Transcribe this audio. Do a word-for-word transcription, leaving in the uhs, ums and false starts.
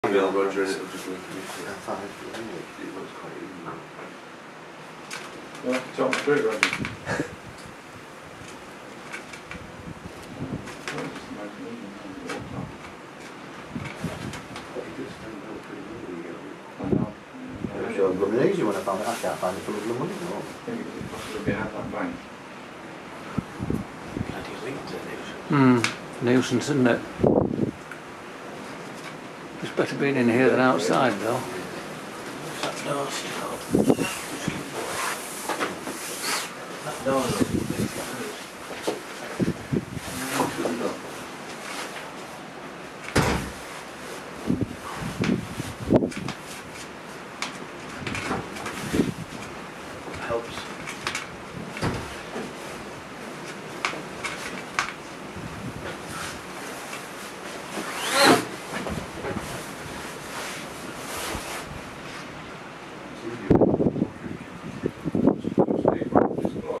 Email Roger and it'll just link it. Yeah, fine. It looks quite easy. Well, talk me through it, Roger. It was blooming easy when I found it. I can't find it for the money, no. I think it was possibly behind that bank. Hmm, nuisance, isn't it? It's better being in here than outside, though. That door's still. That door. Helps. It's easy.